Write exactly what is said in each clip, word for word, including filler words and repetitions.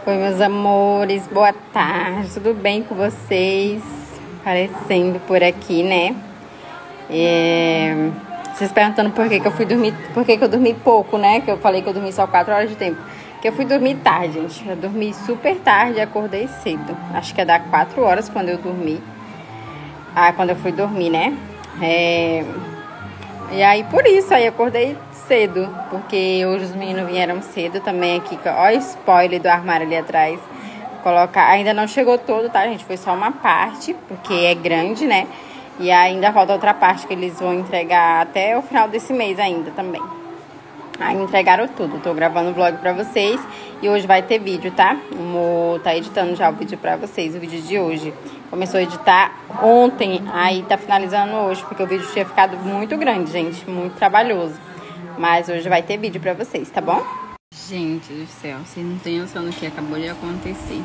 Oi, meus amores, boa tarde, tudo bem com vocês? Aparecendo por aqui, né? É... Vocês perguntando por que, que eu fui dormir, por que, que eu dormi pouco, né? Que eu falei que eu dormi só quatro horas de tempo. Que eu fui dormir tarde, gente. Eu dormi super tarde e acordei cedo. Acho que ia dar quatro horas quando eu dormi. Ah, quando eu fui dormir, né? É... E aí, por isso, aí eu acordei cedo, porque hoje os meninos vieram cedo também aqui. Olha o spoiler do armário ali atrás. Colocar, ainda não chegou todo, tá, gente? Foi só uma parte, porque é grande, né? E ainda falta outra parte que eles vão entregar até o final desse mês ainda também. Aí entregaram tudo. Tô gravando o vlog pra vocês e hoje vai ter vídeo, tá? O Mo tá editando já o vídeo pra vocês, o vídeo de hoje. Começou a editar ontem, aí tá finalizando hoje, porque o vídeo tinha ficado muito grande, gente. Muito trabalhoso. Mas hoje vai ter vídeo pra vocês, tá bom? Gente do céu, vocês não têm noção do que acabou de acontecer.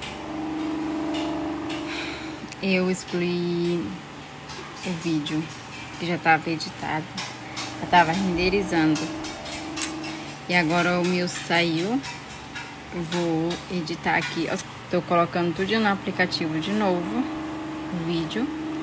Eu excluí o vídeo que já tava editado. Já tava renderizando. E agora o meu saiu. Eu vou editar aqui. Eu tô colocando tudo no aplicativo de novo. O vídeo.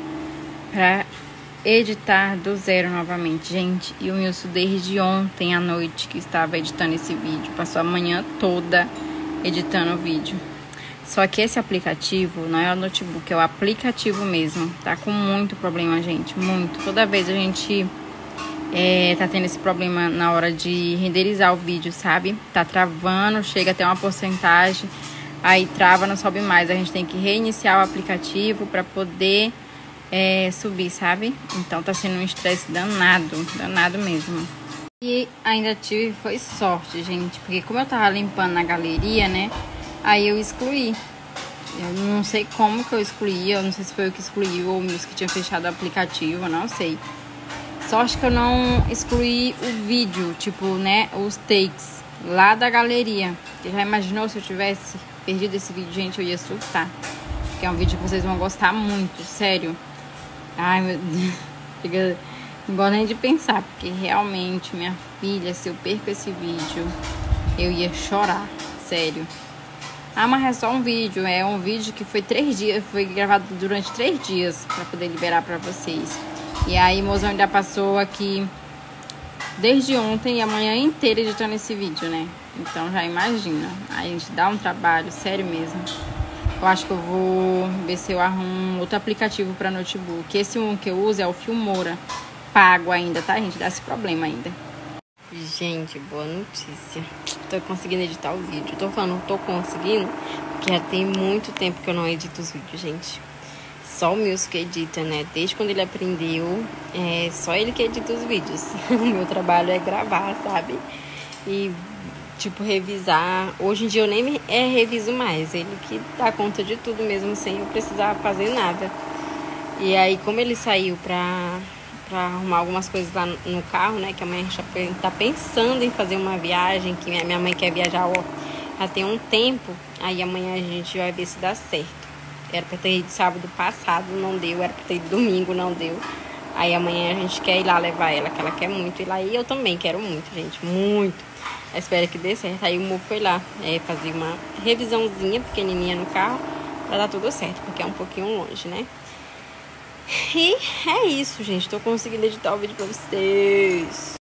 Pra editar do zero novamente. Gente, e o Milson desde ontem à noite que estava editando esse vídeo. Passou a manhã toda editando o vídeo. Só que esse aplicativo não é o notebook, é o aplicativo mesmo. Tá com muito problema, gente. Muito. Toda vez a gente é, tá tendo esse problema na hora de renderizar o vídeo, sabe? Tá travando, chega até uma porcentagem. Aí trava, não sobe mais. A gente tem que reiniciar o aplicativo para poder É, subir, sabe? Então tá sendo um estresse danado, danado mesmo. E ainda tive, foi sorte, gente, porque como eu tava limpando na galeria, né, aí eu excluí. Eu não sei como que eu excluí, eu não sei se foi eu que excluí ou o Milson que tinha fechado o aplicativo, eu não sei. Sorte que eu não excluí o vídeo, tipo, né, os takes lá da galeria. Você já imaginou se eu tivesse perdido esse vídeo, gente, eu ia surtar. Porque é um vídeo que vocês vão gostar muito, sério. Ai, meu Deus, Fica... não gosto nem de pensar, porque realmente, minha filha, se eu perco esse vídeo, eu ia chorar, sério. Ah, mas é só um vídeo, é um vídeo que foi três dias, foi gravado durante três dias pra poder liberar pra vocês. E aí, mozão ainda passou aqui desde ontem e a manhã inteira editando esse vídeo, né? Então já imagina, aí a gente dá um trabalho, sério mesmo. Eu acho que eu vou ver se eu arrumo outro aplicativo para notebook. Esse um que eu uso é o Filmora. Pago ainda, tá, gente? Dá esse problema ainda. Gente, boa notícia. Tô conseguindo editar o vídeo. Tô falando, tô conseguindo, porque já tem muito tempo que eu não edito os vídeos, gente. Só o Milson que edita, né? Desde quando ele aprendeu, é só ele que edita os vídeos. O meu trabalho é gravar, sabe? E... tipo, revisar. Hoje em dia eu nem me, é, reviso mais. Ele que dá conta de tudo mesmo, sem eu precisar fazer nada. E aí, como ele saiu pra, pra arrumar algumas coisas lá no, no carro, né? Que a mãe já tá pensando em fazer uma viagem. Que minha, minha mãe quer viajar, ó, já tem um tempo. Aí amanhã a gente vai ver se dá certo. Era pra ter ido sábado passado, não deu. Era pra ter ido domingo, não deu. Aí amanhã a gente quer ir lá levar ela, que ela quer muito ir lá. E eu também quero muito, gente, muito. Espero que dê certo. Aí o Mo foi lá é, fazer uma revisãozinha pequenininha no carro pra dar tudo certo, porque é um pouquinho longe, né? E é isso, gente. Tô conseguindo editar o vídeo pra vocês.